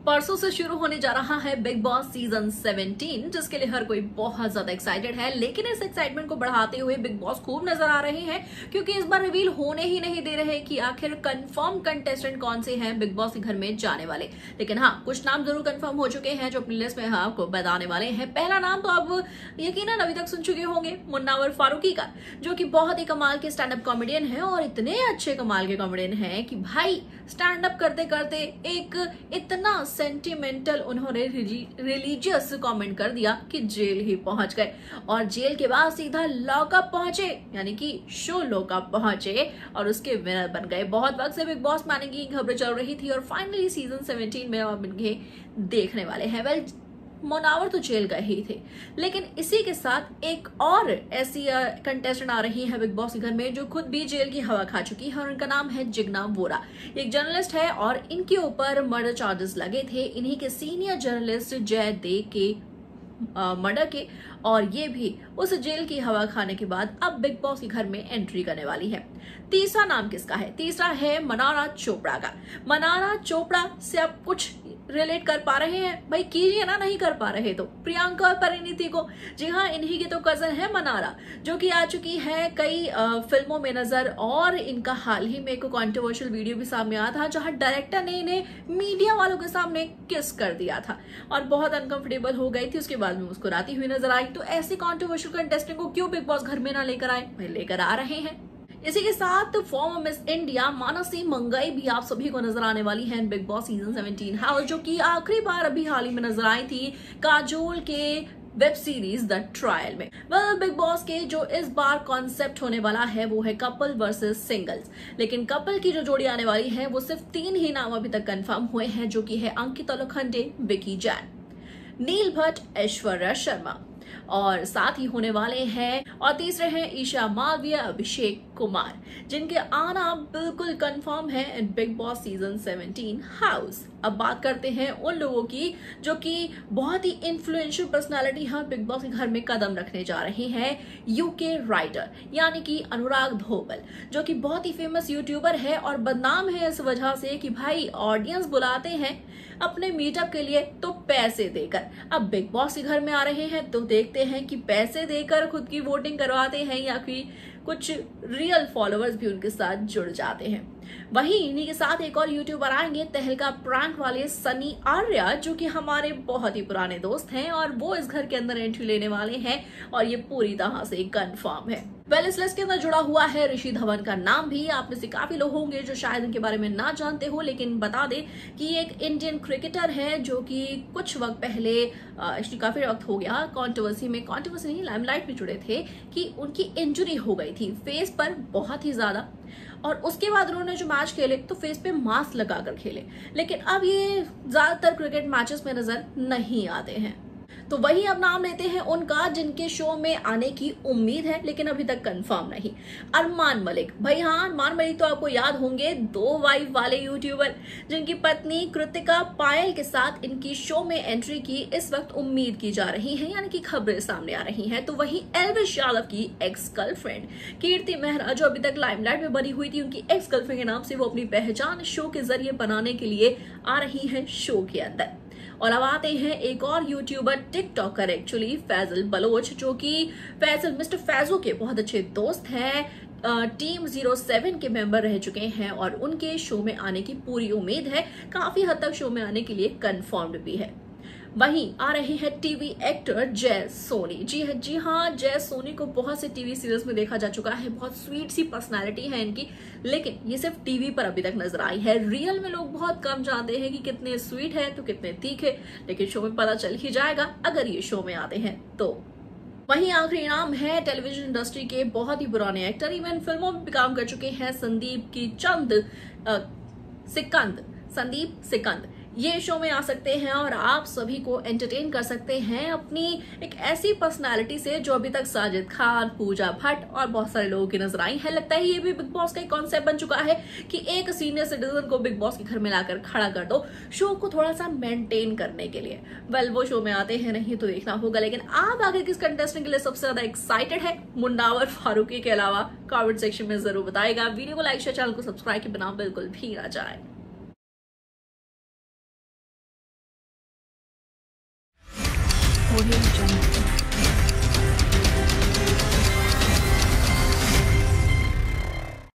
परसों से शुरू होने जा रहा है बिग बॉस सीजन 17, जिसके लिए हर कोई बहुत ज्यादा एक्साइटेड है। लेकिन इस एक्साइटमेंट को बढ़ाते हुए बिग बॉस खूब नजर आ रहे हैं, क्योंकि इस बार रिवील होने ही नहीं दे रहे कि आखिर कंफर्म कंटेस्टेंट कौन से हैं बिग बॉस के घर में जाने वाले। लेकिन हाँ, कुछ नाम जरूर कंफर्म हो चुके हैं जो अपनी लिस्ट में आपको बताने वाले हैं। पहला नाम तो आप यकीनन अभी तक सुन चुके होंगे, मुन्नावर फारूकी का, जो कि बहुत ही कमाल के स्टैंड अप कॉमेडियन है और इतने अच्छे कमाल के कॉमेडियन है कि भाई स्टैंड अप करते करते एक इतना सेंटिमेंटल उन्होंने रिलीजियस कमेंट कर दिया कि जेल ही पहुंच गए, और जेल के बाद सीधा लॉकअप पहुंचे, यानी कि शो लॉकअप पहुंचे और उसके विनर बन गए। बहुत वक्त से बिग बॉस माने की खबरें चल रही थी और फाइनली सीजन 17 में अब इनके देखने वाले हैं। वेल, मुनावर तो जेल गए ही थे, लेकिन इसी के साथ एक और ऐसी कंटेस्टेंट आ रही है बिग बॉस के घर में जो खुद भी जेल की हवा खा चुकी है, और उनका नाम है जिग्ना वोरा। एक जर्नलिस्ट है और इनके ऊपर मर्डर चार्जेस लगे थे, इन्हीं के सीनियर जर्नलिस्ट जयदेव के मर्डर के, और ये भी उस जेल की हवा खाने के बाद अब बिग बॉस के घर में एंट्री करने वाली है। तीसरा नाम किसका है? तीसरा है मनारा चोपड़ा का। मनारा चोपड़ा से आप कुछ रिलेट कर पा रहे हैं? भाई कीजिए ना, नहीं कर पा रहे तो प्रियंका और परिणीति को। जी हाँ, इन्हीं की तो कजन है मनारा, जो कि आ चुकी है कई फिल्मों में नजर, और इनका हाल ही में एक कंट्रोवर्शियल वीडियो भी सामने आया था जहां डायरेक्टर ने इन्हें मीडिया वालों के सामने किस कर दिया था और बहुत अनकंफर्टेबल हो गई थी। उसके बाद में मुस्कुराती हुई नजर आई। तो ऐसे कंट्रोवर्शियल कंटेस्टेंट को क्यों बिग बॉस घर में ना लेकर आए? भाई लेकर आ रहे हैं। इसी के साथ former Miss India Mansi Mangai भी आप सभी को नजर आने वाली है बिग बॉस सीजन 17 हाउस, जो कि आखिरी बार अभी हाल ही में नजर आई थी काजोल के वेब सीरीज द ट्रायल में। वेल, बिग बॉस के जो इस बार कॉन्सेप्ट होने वाला है वो है कपल वर्सेस सिंगल्स। लेकिन कपल की जो जोड़ी आने वाली है वो सिर्फ 3 ही नाम अभी तक कंफर्म हुए हैं, जो कि है अंकिता लोखंडे, विकी जैन, नील भट्ट, ऐश्वर्या शर्मा, और साथ ही होने वाले हैं, और तीसरे हैं ईशा मालविया, अभिषेक कुमार, जिनके आना बिल्कुल कंफर्म है in Bigg Boss season 17 house. अब बात करते हैं उन लोगों की जो कि बहुत ही इन्फ्लुएंशियल पर्सनालिटी है बिग बॉस के घर में कदम रखने जा रहे हैं। यूके राइटर यानी कि अनुराग धोबल, जो कि बहुत ही फेमस यूट्यूबर है और बदनाम है इस वजह से कि भाई ऑडियंस बुलाते हैं अपने मीटअप के लिए तो पैसे देकर। अब बिग बॉस के घर में आ रहे हैं तो देखते हैं कि पैसे देकर खुद की वोटिंग करवाते हैं या फिर कुछ रियल फॉलोअर्स भी उनके साथ जुड़ जाते हैं। वहीं इन्हीं के साथ एक और यूट्यूबर आएंगे, तहलका प्रैंक वाले सनी आर्या, जो कि हमारे बहुत ही पुराने दोस्त हैं, और वो इस घर के अंदर एंट्री लेने वाले हैं और ये पूरी तरह से कंफर्म है। वेल, इस लिस्ट के अंदर जुड़ा हुआ है ऋषि धवन का नाम भी। आप में से काफी लोग होंगे जो शायद इनके बारे में ना जानते हो, लेकिन बता दें कि एक इंडियन क्रिकेटर है जो कि कुछ वक्त पहले काफी वक्त हो गया कंट्रोवर्सी नहीं, लाइमलाइट में जुड़े थे कि उनकी इंजरी हो गई थी फेस पर बहुत ही ज्यादा, और उसके बाद उन्होंने जो मैच खेले तो फेस पे मास्क लगाकर खेले। लेकिन अब ये ज्यादातर क्रिकेट मैचेस में नजर नहीं आते हैं। तो वही अब नाम लेते हैं उनका जिनके शो में आने की उम्मीद है, लेकिन अभी तक कंफर्म नहीं। अरमान मलिक। भाई हाँ, अरमान मलिक तो आपको याद होंगे, 2 वाइफ वाले यूट्यूबर, जिनकी पत्नी कृतिका पायल के साथ इनकी शो में एंट्री की इस वक्त उम्मीद की जा रही है, यानी कि खबरें सामने आ रही हैं। तो वही एल्विश यादव की एक्स गर्लफ्रेंड कीर्ति मेहरा, जो अभी तक लाइमलाइट में बनी हुई थी, उनकी एक्स गर्लफ्रेंड के नाम से वो अपनी पहचान शो के जरिए बनाने के लिए आ रही है शो के अंदर। और अब आते हैं एक और YouTuber, TikToker actually, Faisal Baloch, जो कि फैजल मिस्टर फैजू के बहुत अच्छे दोस्त हैं, टीम 07 के मेंबर रह चुके हैं, और उनके शो में आने की पूरी उम्मीद है, काफी हद तक शो में आने के लिए कंफर्म्ड भी है। वहीं आ रहे हैं टीवी एक्टर जय सोनी। जी हाँ, जय सोनी को बहुत से टीवी सीरियल्स में देखा जा चुका है, बहुत स्वीट सी पर्सनालिटी है इनकी, लेकिन ये सिर्फ टीवी पर अभी तक नजर आई है। रियल में लोग बहुत कम जानते हैं कि कितने स्वीट है तो कितने तीखे, लेकिन शो में पता चल ही जाएगा अगर ये शो में आते हैं तो। वहीं आखिरी नाम है टेलीविजन इंडस्ट्री के बहुत ही पुराने एक्टर, इवन फिल्मों में भी काम कर चुके हैं, संदीप सिकंद। ये शो में आ सकते हैं और आप सभी को एंटरटेन कर सकते हैं अपनी एक ऐसी पर्सनालिटी से जो अभी तक साजिद खान, पूजा भट्ट और बहुत सारे लोगों की नजर आई है। लगता है ये भी बिग बॉस का एक कॉन्सेप्ट बन चुका है कि एक सीनियर सिटीजन को बिग बॉस के घर में लाकर खड़ा कर दो शो को थोड़ा सा मेंटेन करने के लिए। वेल, वो शो में आते हैं नहीं तो देखना होगा, लेकिन आप आगे किस कंटेस्टेंट के लिए सबसे ज्यादा एक्साइटेड है मुन्नावर फारूकी के अलावा कमेंट सेक्शन में जरूर बताएगा। वीडियो को लाइक शेयर, चैनल को सब्सक्राइब के बिना बिल्कुल भी ना जाए। Audio Jungle.